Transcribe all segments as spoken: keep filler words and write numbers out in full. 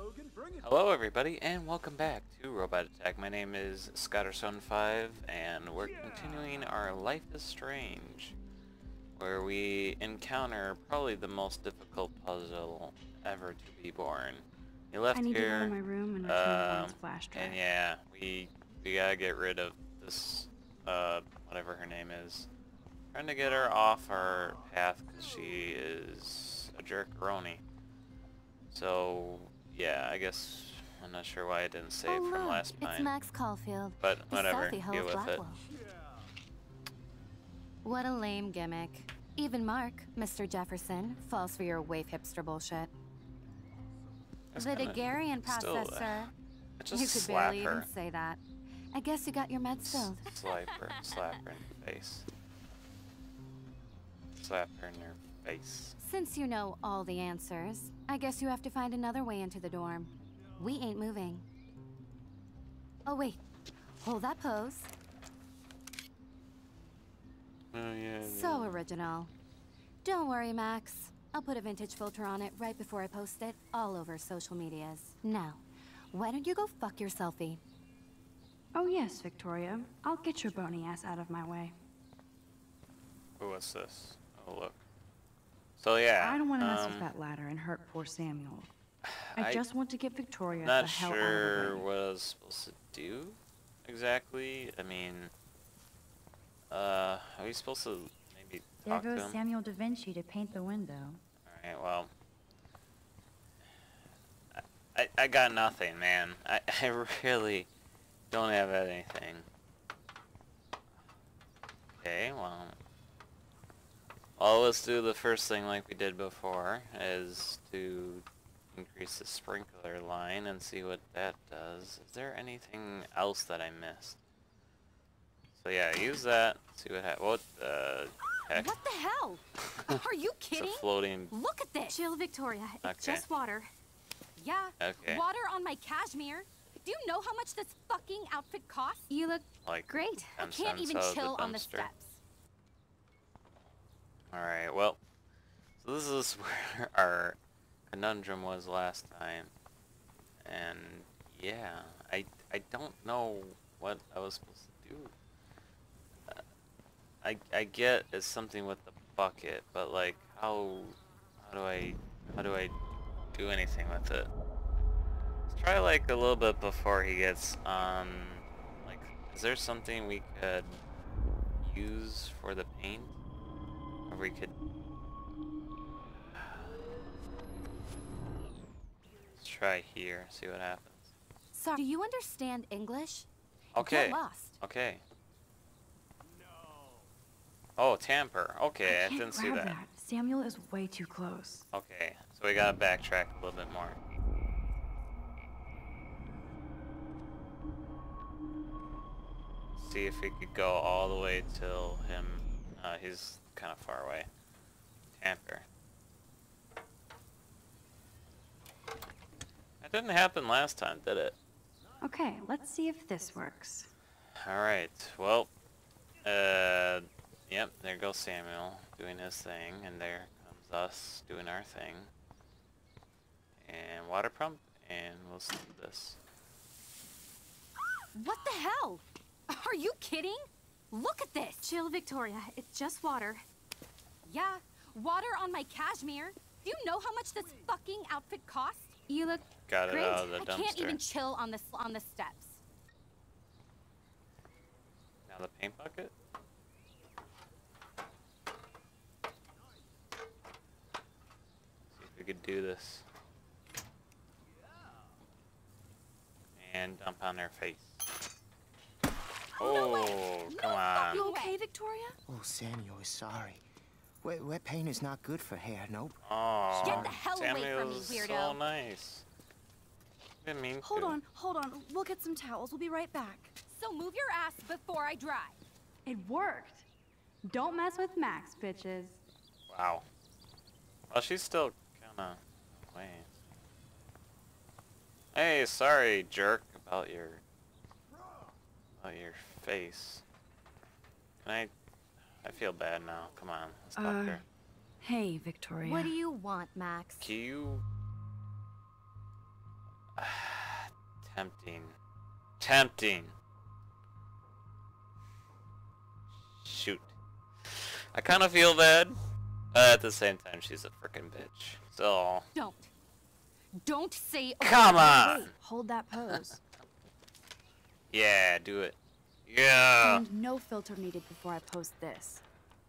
Logan, bring it. Hello everybody and welcome back to Robot Attack. My name is Scotterstone five and we're continuing our Life is Strange, where we encounter probably the most difficult puzzle ever to be born. We left I need here, to go to my room and return um, Lauren's flash drive. and yeah, we we gotta get rid of this, uh, whatever her name is. Trying to get her off our path because she is a jerkaroni. So yeah, I guess I'm not sure why I didn't save oh, from look, last it's time. Max Caulfield, But the whatever, selfie hoe deal of with it. Blackwell. What a lame gimmick. Even Mark, Mister Jefferson, falls for your wave hipster bullshit. That's The kinda- Daguerrean still, uh, processor. Just You could slap barely her. even say that. I guess you got your meds filled. Slap her, slap her in the face. Slap her in her face. Since you know all the answers, I guess you have to find another way into the dorm. We ain't moving. Oh wait, hold that pose. Oh yeah. So original. Don't worry, Max. I'll put a vintage filter on it right before I post it all over social medias. Now, why don't you go fuck your selfie? Oh yes, Victoria. I'll get your bony ass out of my way. Oh, what's this? Oh look. So yeah. I don't want to mess um, with that ladder and hurt poor Samuel. I, I- just want to get Victoria Not the hell sure out of the way. what I was supposed to do exactly. I mean, uh, are we supposed to maybe There talk to goes him? Samuel da Vinci to paint the window. Alright, well. I, I, I got nothing, man. I, I really don't have anything. Okay, well. Well, let's do the first thing like we did before, is to increase the sprinkler line and see what that does. Is there anything else that I missed? So yeah, use that, see what happens. What the heck? What the hell? Are you It's kidding? a floating... Look at this. Chill, Victoria. It's Okay. just water. Yeah. Okay. Water on my cashmere. Do you know how much this fucking outfit costs? You look Like great. I ten can't cents even out of the chill on the dumpster. steps. Alright, well, so this is where our conundrum was last time, and yeah, I, I don't know what I was supposed to do. Uh, I, I get it's something with the bucket, but like, how, how do I, how do I do anything with it? Let's try like a little bit before he gets on, like, is there something we could use for the paint? Or we could... Let's try here, see what happens. Sorry. Do you understand English? Okay. Get lost. Okay. Oh, tamper. Okay, I, I can't didn't see grab that. Samuel is way too close. Okay, so we gotta backtrack a little bit more. See if we could go all the way till him. Uh, he's kind of far away. Tamper. That didn't happen last time, did it? Okay, let's see if this works. Alright, well, uh, yep, there goes Samuel doing his thing, and there comes us doing our thing. And water pump, and we'll see this. What the hell? Are you kidding? Look at this. Chill, Victoria. It's just water. Yeah, water on my cashmere. Do you know how much this fucking outfit costs? You look Got it great. out of the I dumpster. can't even chill on the on the steps. Now the paint bucket? See if we could do this. And dump on their face. Oh, come on. You okay, Victoria? Oh, Samuel is sorry. Wet, wet paint is not good for hair, nope. Oh, Get the hell away from me, Samuel's weirdo. so nice. Didn't mean Hold to. on, hold on. We'll get some towels. We'll be right back. So move your ass before I dry. It worked. Don't mess with Max, bitches. Wow. Well, she's still kinda away. Hey, sorry, jerk, about your about your face. Can I? I feel bad now. Come on, let's talk Uh, here. Hey, Victoria. What do you want, Max? Can you Tempting. Tempting. Shoot. I kind of feel bad. Uh, at the same time, she's a freaking bitch. So. Don't. Don't say. Come on! Wait, hold that pose. Yeah, do it. Yeah! And no filter needed before I post this.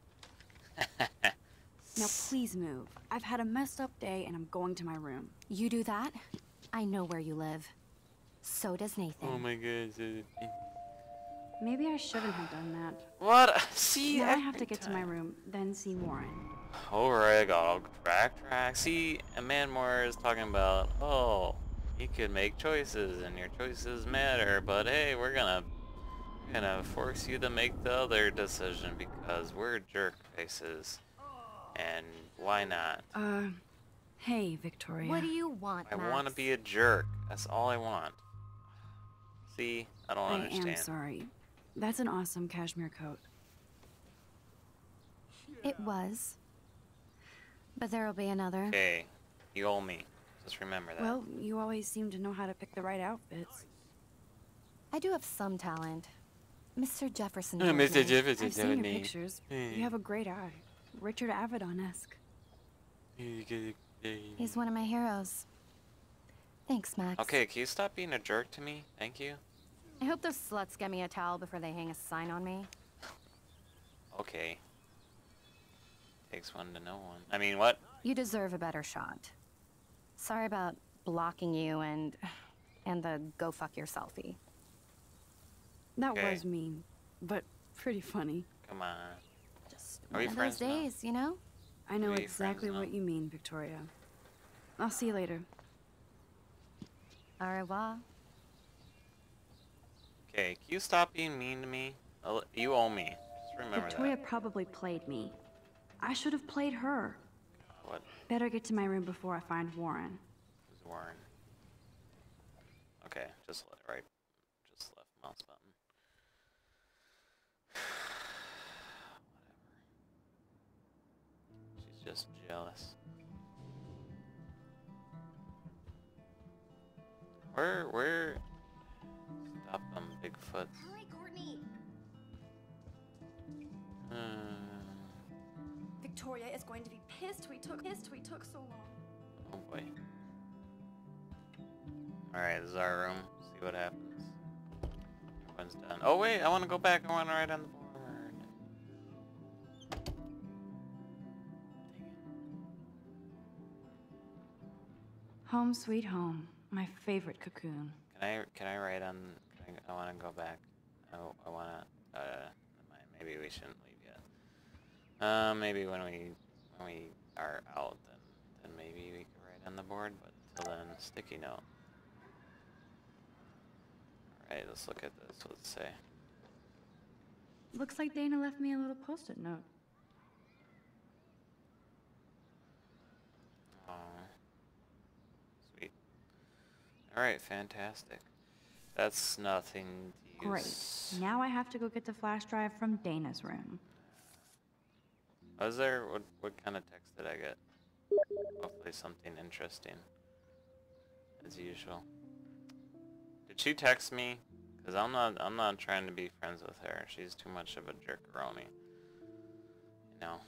Now please move. I've had a messed up day and I'm going to my room. You do that? I know where you live. So does Nathan. Oh my god. Maybe I shouldn't have done that. What? See, Now I have every to get to my time. room, then see Warren. Alright, I got track track. See, a man more is talking about, oh, you could make choices and your choices matter, but hey, we're gonna we're gonna force you to make the other decision because we're jerk faces. And why not? Uh, hey, Victoria. What do you want, I Max? want to be a jerk. That's all I want. See, I don't I understand. am sorry. That's an awesome cashmere coat. It was. But there'll be another. Okay, you owe me. Just remember that. Well, you always seem to know how to pick the right outfits. I do have some talent. Mister Jefferson. Uh, told Mister me. Jefferson I've seen told your me. pictures. Hmm. You have a great eye. Richard Avedon-esque. He's one of my heroes. Thanks, Max. Okay, can you stop being a jerk to me? Thank you. I hope those sluts get me a towel before they hang a sign on me. Okay. Takes one to know one. I mean, what? You deserve a better shot. Sorry about blocking you and and the go fuck your selfie. That Okay. was mean, but pretty funny. Come on. Just Are we one of those friends now? days, you know? I know We friends exactly now? what you mean, Victoria. I'll see you later. Au revoir. Okay, can you stop being mean to me? I'll- You owe me. Just remember Victoria that. probably played me. I should have played her. What? Better get to my room before I find Warren. Who's Warren? Okay, just let right. Just left mouse button. Whatever. She's just jealous. Where, where? Stop them, Bigfoot. Hurry, Courtney. Uh, Victoria is going to be pissed we took pissed we took so long. oh boy. Alright, this is our room. See what happens. Everyone's done. Oh wait, I want to go back. I want to write on the board. Home sweet home. My favorite cocoon. Can I can I write on? Can I, I want to go back. I, I want to. Uh, never mind, maybe we shouldn't leave yet. Uh, maybe when we when we are out, then then maybe we could write on the board. But till then, sticky note. All right, let's look at this. What's it say? Looks like Dana left me a little post-it note. Oh, sweet. All right, fantastic. That's nothing to Great. use. Now I have to go get the flash drive from Dana's room. Was there what what kind of text did I get? Hopefully something interesting. As usual. Did she text me? Cause I'm not I'm not trying to be friends with her. She's too much of a jerkaroni. You know.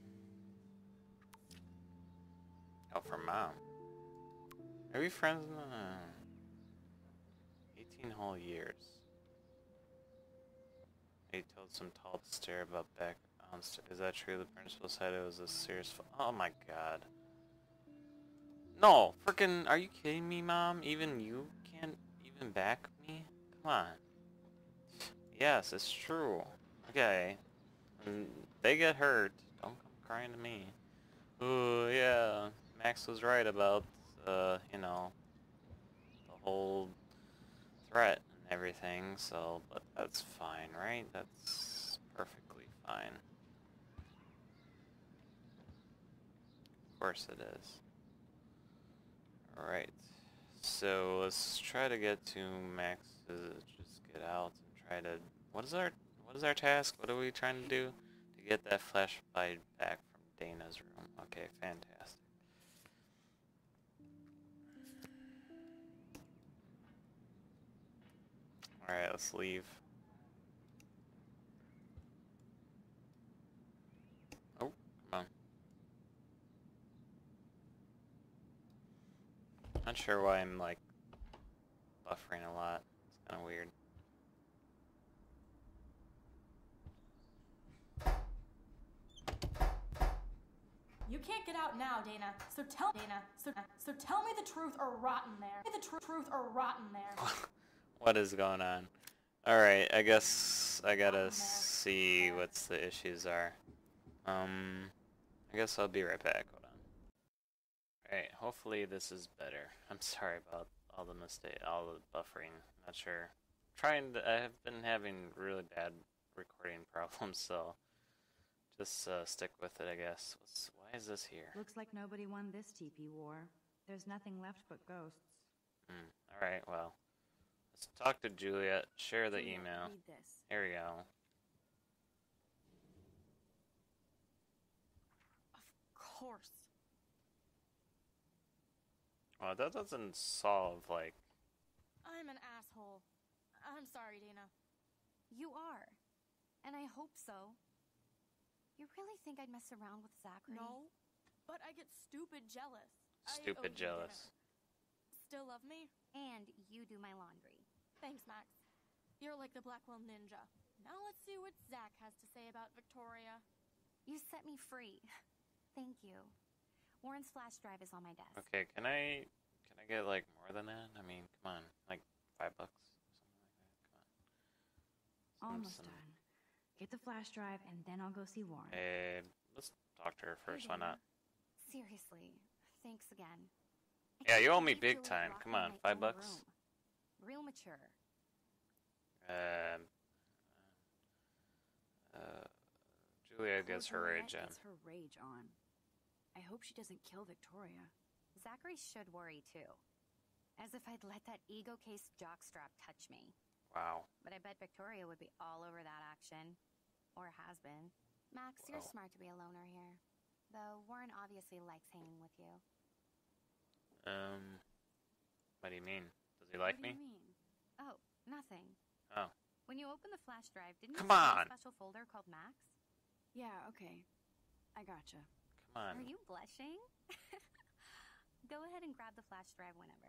Oh, from mom. Are we friends? No. eighteen whole years. He told some tall to stare about back on st Is that true? The principal said it was a serious f Oh my god. No! Frickin' are you kidding me, Mom? Even you can't even back me? Come on. Yes, it's true. Okay. When they get hurt, don't come crying to me. Oh, yeah. Max was right about, uh, you know, the whole threat and everything, so, but that's fine, right? That's perfectly fine. Of course it is. Alright, so let's try to get to Max's, just get out and try to, what is our, what is our task? What are we trying to do? To get that flashlight back from Dana's room. Okay, fantastic. Alright, let's leave. Oh, come on. Not sure why I'm like buffering a lot. It's kind of weird. You can't get out now, Dana. So tell Dana. So so tell me the truth or rot in there. Tell me the tr truth or rot in there. What is going on? Alright, I guess I gotta see what the issues are. Um, I guess I'll be right back. Hold on. Alright, hopefully this is better. I'm sorry about all the mistake, all the buffering. Not sure. Trying to, I have been having really bad recording problems, so just uh, stick with it, I guess. What's, why is this here? Looks like nobody won this T P war. There's nothing left but ghosts. Hmm. Alright, well. Let's talk to Juliet, share the Juliet, email. read this. Here we go. Of course. Well, that doesn't solve, like... I'm an asshole. I'm sorry, Dana. You are. And I hope so. You really think I'd mess around with Zachary? No, but I get stupid jealous. I Stupid owe you jealous. dinner. Still love me? And you do my laundry. Thanks, Max. You're like the Blackwell Ninja. Now let's see what Zach has to say about Victoria. You set me free. Thank you. Warren's flash drive is on my desk. Okay, can I... Can I get, like, more than that? I mean, come on. Like, five bucks? Something like that. Come on. Some- Almost some- done. Get the flash drive, and then I'll go see Warren. Eh, let's talk to her first, why not? Seriously, thanks again. I Yeah, you can't owe me believe big Juliet time. locked Come me in on, my five own bucks? room. Real mature. Um... Uh... Julia gets her Poor rage Juliet on. gets her rage on. I hope she doesn't kill Victoria. Zachary should worry too. As if I'd let that ego-cased jockstrap touch me. Wow. But I bet Victoria would be all over that action. Or has been. Max, you're Wow. smart to be a loner here. Though Warren obviously likes hanging with you. Um... What do you mean? Does he like What do me? you mean? Oh, nothing. Oh. When you open the flash drive, didn't Come you see on! a special folder called Max? Yeah, okay. I gotcha. Come on. Are you blushing? Go ahead and grab the flash drive whenever.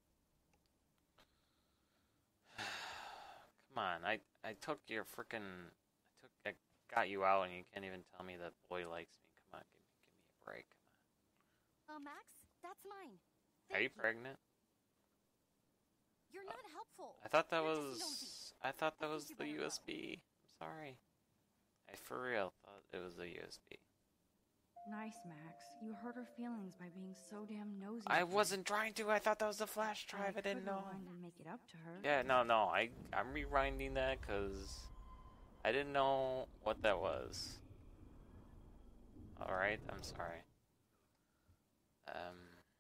Come on, I I took your frickin' I took I got you out and you can't even tell me that boy likes me. Come on, give me give me a break. Come Oh, Max, that's mine. on. Are you Thank pregnant? You're not helpful. I thought that You're just was nosy. I thought that I think was you the better U S B. I'm sorry. I for real thought it was the U S B. Nice, Max. You hurt her feelings by being so damn nosy. I with her. wasn't trying to. I thought that was the flash drive. I, I didn't could know. rewind and make it up to her. Yeah, no, no. I I'm rewinding that because I didn't know what that was. All right, I'm sorry. Um.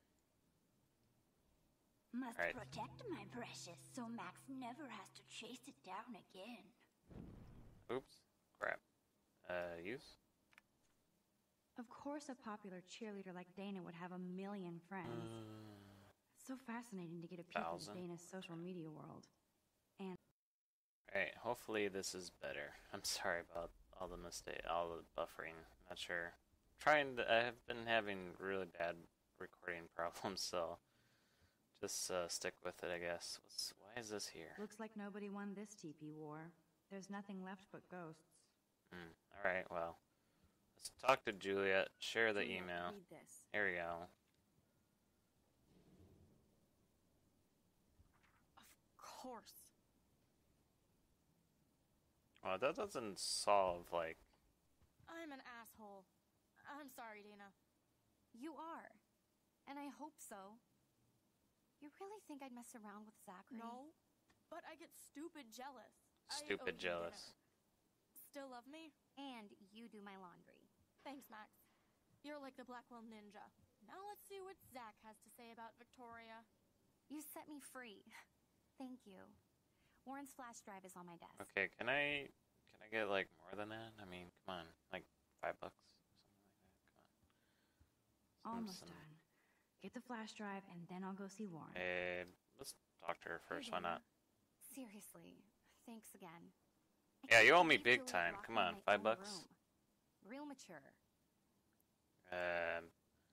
Must Right. protect my precious so Max never has to chase it down again. Oops. Crap. Uh, use? Of course a popular cheerleader like Dana would have a million friends. It's so fascinating to get a peek into Thousand. Dana's social media world. Alright, hopefully this is better. I'm sorry about all the mistake, all the buffering. Not sure. Trying to, I have been having really bad recording problems, so just uh, stick with it, I guess. What's, why is this here? Looks like nobody won this T P war. There's nothing left but ghosts. Hmm. Alright, well. Let's talk to Juliet, share the Juliet, email. read this. Here we go. Of course. Well, that doesn't solve, like... I'm an asshole. I'm sorry, Dana. You are. And I hope so. You really think I'd mess around with Zachary? No, but I get stupid jealous. I owe Stupid you jealous. dinner. Still love me? And you do my laundry. Thanks, Max. You're like the Blackwell Ninja. Now let's see what Zach has to say about Victoria. You set me free. Thank you. Warren's flash drive is on my desk. Okay, can I... Can I get, like, more than that? I mean, come on. Like, five bucks? Something like that. Come on. Some- Almost some- done. Get the flash drive, and then I'll go see Warren. Eh, let's talk to her first, why not? Seriously, thanks again. I Yeah, can't you owe me believe big Julie time. locked Come me in on, my five own bucks. room. Real mature. Um.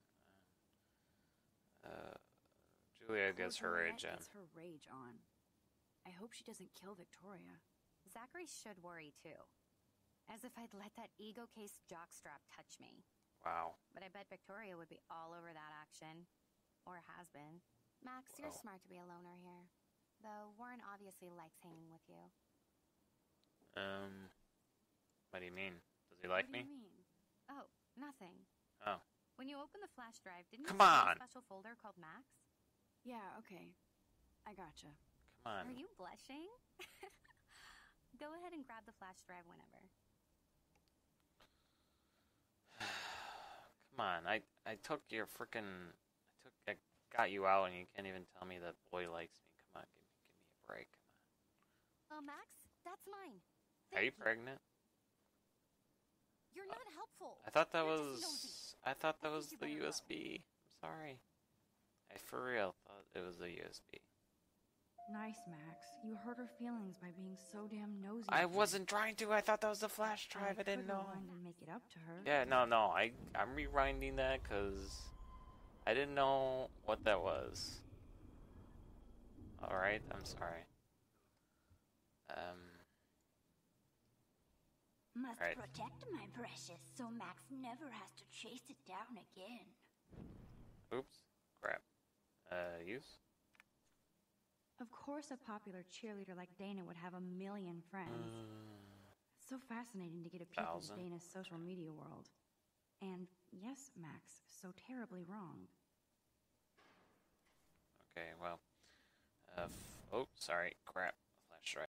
Uh, Julia gets her Poor rage Juliet on. gets her rage on. I hope she doesn't kill Victoria. Zachary should worry too. As if I'd let that ego-cased jockstrap touch me. Wow. But I bet Victoria would be all over that action. Or has been. Max, you're Whoa. smart to be a loner here. Though Warren obviously likes hanging with you. Um. What do you mean? Does he like What do me? you mean? Oh, nothing. Oh. When you open the flash drive, didn't Come you see on. a special folder called Max? Yeah, okay. I gotcha. Come on. Are you blushing? Go ahead and grab the flash drive whenever. Come on. I I took your frickin' I took I got you out and you can't even tell me that boy likes me. Come on, give me give me a break. Come Oh, Max, that's mine. on. Are you Thank pregnant? You're not helpful. I thought that You're just was nosy. I thought that I think was you the better U S B. I'm sorry. I for real thought it was the U S B. Nice, Max. You hurt her feelings by being so damn nosy. I with her. wasn't trying to. I thought that was the flash drive. I didn't could know. rewind and make it up to her. Yeah, no, no. I I'm rewinding that because I didn't know what that was. All right, I'm sorry. Um. Must Right. protect my precious so Max never has to chase it down again. Oops. Crap. Uh. Use. Of course a popular cheerleader like Dana would have a million friends. So fascinating to get a peek into Thousand. Dana's social media world. And yes, Max, so terribly wrong. Okay. Well. Uh. F oh, sorry. Crap. Flash drive.